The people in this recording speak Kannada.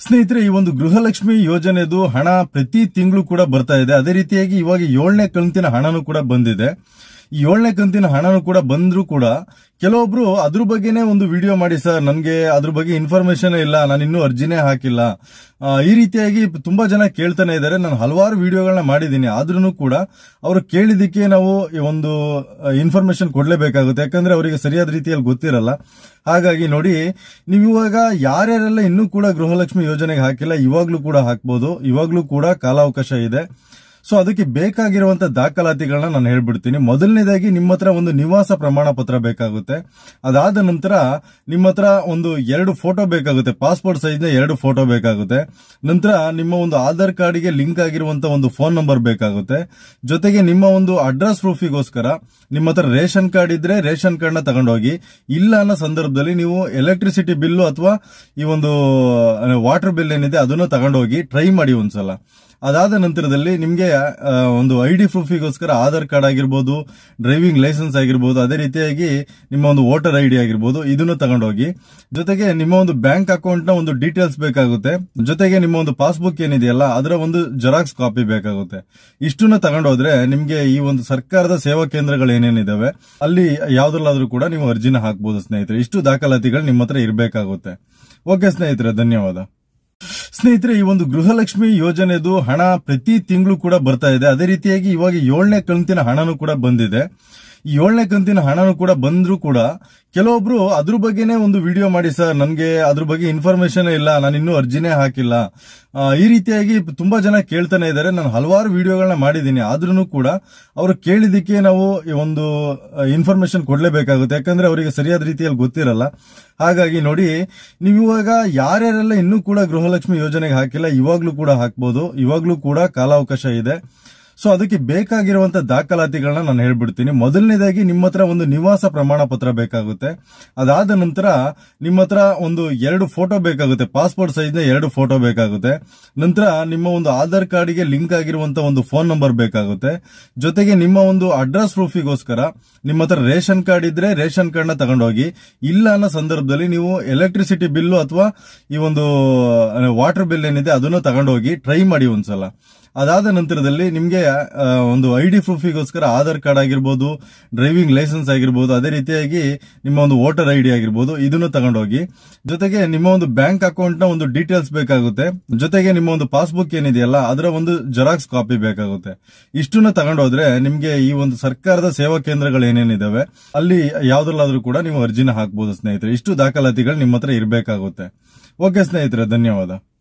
ಸ್ನೇಹಿತರೆ, ಈ ಒಂದು ಗೃಹಲಕ್ಷ್ಮಿ ಯೋಜನೆದು ಹಣ ಪ್ರತಿ ತಿಂಗಳು ಕೂಡ ಬರ್ತಾ ಇದೆ. ಅದೇ ರೀತಿಯಾಗಿ ಇವಾಗ 7ನೇ ಕಂತಿನ ಹಣನೂ ಕೂಡ ಬಂದಿದೆ. ಈ 7ನೇ ಕಂತಿನ ಹಣನೂ ಕೂಡ ಬಂದ್ರೂ ಕೂಡ ಕೆಲವೊಬ್ರು ಅದ್ರ ಬಗ್ಗೆನೇ ಒಂದು ವಿಡಿಯೋ ಮಾಡಿ, ಸರ್ ನನಗೆ ಅದ್ರ ಬಗ್ಗೆ ಇನ್ಫಾರ್ಮೇಶನ್ ಇಲ್ಲ, ನಾನು ಇನ್ನೂ ಅರ್ಜಿನೇ ಹಾಕಿಲ್ಲ, ಈ ರೀತಿಯಾಗಿ ತುಂಬಾ ಜನ ಕೇಳ್ತಾನೆ ಇದ್ದಾರೆ. ನಾನು ಹಲವಾರು ವಿಡಿಯೋಗಳನ್ನ ಮಾಡಿದ್ದೀನಿ, ಆದ್ರೂ ಕೂಡ ಅವರು ಕೇಳಿದಕ್ಕೆ ನಾವು ಒಂದು ಇನ್ಫಾರ್ಮೇಶನ್ ಕೊಡ್ಲೇಬೇಕಾಗುತ್ತೆ. ಯಾಕಂದ್ರೆ ಅವರಿಗೆ ಸರಿಯಾದ ರೀತಿಯಲ್ಲಿ ಗೊತ್ತಿರಲ್ಲ. ಹಾಗಾಗಿ ನೋಡಿ, ನೀವು ಇವಾಗ ಯಾರ್ಯಾರೆಲ್ಲ ಇನ್ನೂ ಕೂಡ ಗೃಹಲಕ್ಷ್ಮಿ ಯೋಜನೆಗೆ ಹಾಕಿಲ್ಲ, ಇವಾಗ್ಲೂ ಕೂಡ ಹಾಕ್ಬೋದು. ಇವಾಗ್ಲೂ ಕೂಡ ಕಾಲಾವಕಾಶ ಇದೆ. ಸೊ ಅದಕ್ಕೆ ಬೇಕಾಗಿರುವಂತ ದಾಖಲಾತಿಗಳನ್ನ ನಾನು ಹೇಳ್ಬಿಡ್ತೀನಿ. ಮೊದಲನೇದಾಗಿ ನಿಮ್ಮ ಹತ್ರ ಒಂದು ನಿವಾಸ ಪ್ರಮಾಣ ಪತ್ರ ಬೇಕಾಗುತ್ತೆ. ಅದಾದ ನಂತರ ನಿಮ್ಮ ಹತ್ರ ಒಂದು 2 ಫೋಟೋ ಬೇಕಾಗುತ್ತೆ, ಪಾಸ್ಪೋರ್ಟ್ ಸೈಜ್ನ 2 ಫೋಟೋ ಬೇಕಾಗುತ್ತೆ. ನಂತರ ನಿಮ್ಮ ಒಂದು ಆಧಾರ್ ಕಾರ್ಡ್ಗೆ ಲಿಂಕ್ ಆಗಿರುವಂತ ಒಂದು ಫೋನ್ ನಂಬರ್ ಬೇಕಾಗುತ್ತೆ. ಜೊತೆಗೆ ನಿಮ್ಮ ಒಂದು ಅಡ್ರೆಸ್ ಪ್ರೂಫಿಗೋಸ್ಕರ ನಿಮ್ಮ ಹತ್ರ ರೇಷನ್ ಕಾರ್ಡ್ ಇದ್ರೆ ರೇಷನ್ ಕಾರ್ಡ್ ನ ತಗೊಂಡೋಗಿ, ಇಲ್ಲ ಅನ್ನೋ ಸಂದರ್ಭದಲ್ಲಿ ನೀವು ಎಲೆಕ್ಟ್ರಿಸಿಟಿ ಬಿಲ್ಲು ಅಥವಾ ಈ ಒಂದು ವಾಟರ್ ಬಿಲ್ ಏನಿದೆ ಅದನ್ನು ತಗೊಂಡೋಗಿ ಟ್ರೈ ಮಾಡಿ ಒಂದ್ಸಲ. ಅದಾದ ನಂತರದಲ್ಲಿ ನಿಮಗೆ ಒಂದು ಐಡಿ ಪ್ರೂಫಿಗೋಸ್ಕರ ಆಧಾರ್ ಕಾರ್ಡ್ ಆಗಿರ್ಬೋದು, ಡ್ರೈವಿಂಗ್ ಲೈಸೆನ್ಸ್ ಆಗಿರ್ಬೋದು, ಅದೇ ರೀತಿಯಾಗಿ ನಿಮ್ಮ ಒಂದು ವೋಟರ್ ಐಡಿ ಆಗಿರ್ಬೋದು, ಇದನ್ನು ತಗೊಂಡೋಗಿ. ಜೊತೆಗೆ ನಿಮ್ಮ ಒಂದು ಬ್ಯಾಂಕ್ ಅಕೌಂಟ್ ನ ಒಂದು ಡೀಟೇಲ್ಸ್ ಬೇಕಾಗುತ್ತೆ. ಜೊತೆಗೆ ನಿಮ್ಮ ಒಂದು ಪಾಸ್ಬುಕ್ ಏನಿದೆಯಲ್ಲ ಅದರ ಒಂದು ಜೆರಾಕ್ಸ್ ಕಾಪಿ ಬೇಕಾಗುತ್ತೆ. ಇಷ್ಟನ್ನ ತಗೊಂಡೋದ್ರೆ ನಿಮ್ಗೆ ಈ ಒಂದು ಸರ್ಕಾರದ ಸೇವಾ ಕೇಂದ್ರಗಳು ಏನೇನಿದಾವೆ ಅಲ್ಲಿ ಯಾವ್ದ್ರಲ್ಲಾದ್ರೂ ಕೂಡ ನೀವು ಅರ್ಜಿನ ಹಾಕಬಹುದು ಸ್ನೇಹಿತರೆ. ಇಷ್ಟು ದಾಖಲಾತಿಗಳು ನಿಮ್ಮ ಹತ್ರ ಇರಬೇಕಾಗುತ್ತೆ. ಓಕೆ ಸ್ನೇಹಿತರೆ, ಧನ್ಯವಾದ. ಸ್ನೇಹಿತರೆ, ಈ ಒಂದು ಗೃಹಲಕ್ಷ್ಮಿ ಯೋಜನೆದು ಹಣ ಪ್ರತಿ ತಿಂಗಳು ಕೂಡ ಬರ್ತಾ ಇದೆ. ಅದೇ ರೀತಿಯಾಗಿ ಇವಾಗ 7ನೇ ಕಂತಿನ ಹಣನೂ ಕೂಡ ಬಂದಿದೆ. ಈ 7ನೇ ಕಂತಿನ ಹಣನೂ ಕೂಡ ಬಂದ್ರೂ ಕೂಡ ಕೆಲವೊಬ್ರು ಅದ್ರ ಬಗ್ಗೆನೇ ಒಂದು ವಿಡಿಯೋ ಮಾಡಿ, ಸರ್ ನನಗೆ ಅದ್ರ ಬಗ್ಗೆ ಇನ್ಫಾರ್ಮೇಶನ್ ಇಲ್ಲ, ನಾನು ಇನ್ನೂ ಅರ್ಜಿನೇ ಹಾಕಿಲ್ಲ, ಈ ರೀತಿಯಾಗಿ ತುಂಬಾ ಜನ ಕೇಳ್ತಾನೆ ಇದ್ದಾರೆ. ನಾನು ಹಲವಾರು ವಿಡಿಯೋಗಳನ್ನ ಮಾಡಿದ್ದೀನಿ, ಆದ್ರೂ ಕೂಡ ಅವರು ಕೇಳಿದಕ್ಕೆ ನಾವು ಒಂದು ಇನ್ಫಾರ್ಮೇಶನ್ ಕೊಡ್ಲೇಬೇಕಾಗುತ್ತೆ. ಯಾಕಂದ್ರೆ ಅವರಿಗೆ ಸರಿಯಾದ ರೀತಿಯಲ್ಲಿ ಗೊತ್ತಿರಲ್ಲ. ಹಾಗಾಗಿ ನೋಡಿ, ನೀವು ಇವಾಗ ಯಾರ್ಯಾರೆಲ್ಲ ಇನ್ನೂ ಕೂಡ ಗೃಹಲಕ್ಷ್ಮಿ ಯೋಜನೆಗೆ ಹಾಕಿಲ್ಲ, ಇವಾಗ್ಲೂ ಕೂಡ ಹಾಕ್ಬೋದು. ಇವಾಗ್ಲೂ ಕೂಡ ಕಾಲಾವಕಾಶ ಇದೆ. ಸೊ ಅದಕ್ಕೆ ಬೇಕಾಗಿರುವಂತ ದಾಖಲಾತಿಗಳನ್ನ ನಾನು ಹೇಳ್ಬಿಡ್ತೀನಿ. ಮೊದಲನೇದಾಗಿ ನಿಮ್ಮ ಹತ್ರ ಒಂದು ನಿವಾಸ ಪ್ರಮಾಣ ಪತ್ರ ಬೇಕಾಗುತ್ತೆ. ಅದಾದ ನಂತರ ನಿಮ್ಮ ಹತ್ರ ಒಂದು 2 ಫೋಟೋ ಬೇಕಾಗುತ್ತೆ, ಪಾಸ್ಪೋರ್ಟ್ ಸೈಜ್ನ 2 ಫೋಟೋ ಬೇಕಾಗುತ್ತೆ. ನಂತರ ನಿಮ್ಮ ಒಂದು ಆಧಾರ್ ಕಾರ್ಡ್ಗೆ ಲಿಂಕ್ ಆಗಿರುವಂತ ಒಂದು ಫೋನ್ ನಂಬರ್ ಬೇಕಾಗುತ್ತೆ. ಜೊತೆಗೆ ನಿಮ್ಮ ಒಂದು ಅಡ್ರೆಸ್ ಪ್ರೂಫಿಗೋಸ್ಕರ ನಿಮ್ಮ ಹತ್ರ ರೇಷನ್ ಕಾರ್ಡ್ ಇದ್ರೆ ರೇಷನ್ ಕಾರ್ಡ್ ನ ತಗೊಂಡೋಗಿ, ಇಲ್ಲ ಅನ್ನೋ ಸಂದರ್ಭದಲ್ಲಿ ನೀವು ಎಲೆಕ್ಟ್ರಿಸಿಟಿ ಬಿಲ್ಲು ಅಥವಾ ಈ ಒಂದು ವಾಟರ್ ಬಿಲ್ ಏನಿದೆ ಅದನ್ನು ತಗೊಂಡೋಗಿ ಟ್ರೈ ಮಾಡಿ ಒಂದ್ಸಲ. ಅದಾದ ನಂತರದಲ್ಲಿ ನಿಮ್ಗೆ ಒಂದು ಐಡಿ ಪ್ರೂಫಿಗೋಸ್ಕರ ಆಧಾರ್ ಕಾರ್ಡ್ ಆಗಿರ್ಬೋದು, ಡ್ರೈವಿಂಗ್ ಲೈಸೆನ್ಸ್ ಆಗಿರ್ಬೋದು, ಅದೇ ರೀತಿಯಾಗಿ ನಿಮ್ಮ ಒಂದು ವೋಟರ್ ಐಡಿ ಆಗಿರ್ಬೋದು, ಇದನ್ನು ತಗೊಂಡೋಗಿ. ಜೊತೆಗೆ ನಿಮ್ಮ ಒಂದು ಬ್ಯಾಂಕ್ ಅಕೌಂಟ್ ನ ಒಂದು ಡೀಟೇಲ್ಸ್ ಬೇಕಾಗುತ್ತೆ. ಜೊತೆಗೆ ನಿಮ್ಮ ಒಂದು ಪಾಸ್ಬುಕ್ ಏನಿದೆಯಲ್ಲ ಅದರ ಒಂದು ಜೆರಾಕ್ಸ್ ಕಾಪಿ ಬೇಕಾಗುತ್ತೆ. ಇಷ್ಟನ್ನ ತಗೊಂಡೋದ್ರೆ ನಿಮ್ಗೆ ಈ ಒಂದು ಸರ್ಕಾರದ ಸೇವಾ ಕೇಂದ್ರಗಳು ಏನೇನಿದಾವೆ ಅಲ್ಲಿ ಯಾವ್ದ್ರಲ್ಲಾದ್ರೂ ಕೂಡ ನೀವು ಅರ್ಜಿನ ಹಾಕಬಹುದು ಸ್ನೇಹಿತರೆ. ಇಷ್ಟು ದಾಖಲಾತಿಗಳು ನಿಮ್ಮ ಹತ್ರ ಇರಬೇಕಾಗುತ್ತೆ. ಓಕೆ ಸ್ನೇಹಿತರೆ, ಧನ್ಯವಾದ.